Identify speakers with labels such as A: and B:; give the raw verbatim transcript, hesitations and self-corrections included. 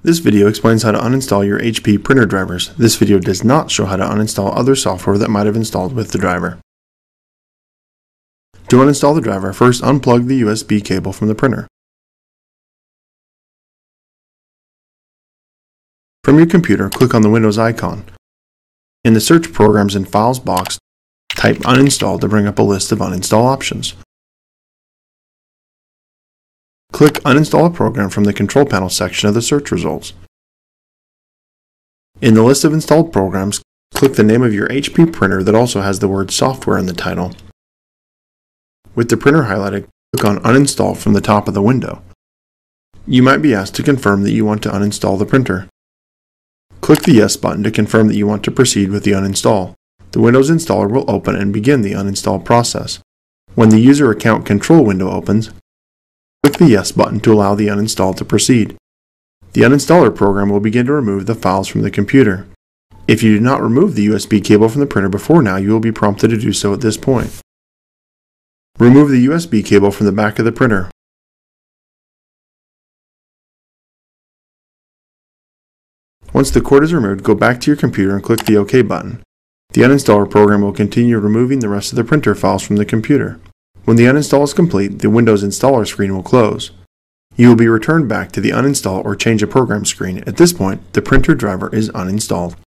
A: This video explains how to uninstall your H P printer drivers. This video does not show how to uninstall other software that might have installed with the driver. To uninstall the driver, first unplug the U S B cable from the printer. From your computer, click on the Windows icon. In the Search Programs and Files box, type Uninstall to bring up a list of uninstall options. Click Uninstall a program from the Control Panel section of the search results. In the list of installed programs, click the name of your H P printer that also has the word Software in the title. With the printer highlighted, click on Uninstall from the top of the window. You might be asked to confirm that you want to uninstall the printer. Click the Yes button to confirm that you want to proceed with the uninstall. The Windows installer will open and begin the uninstall process. When the User Account Control window opens, click the Yes button to allow the uninstall to proceed. The uninstaller program will begin to remove the files from the computer. If you did not remove the U S B cable from the printer before now, you will be prompted to do so at this point. Remove the U S B cable from the back of the printer. Once the cord is removed, go back to your computer and click the OK button. The uninstaller program will continue removing the rest of the printer files from the computer. When the uninstall is complete, the Windows installer screen will close. You will be returned back to the uninstall or change a program screen. At this point, the printer driver is uninstalled.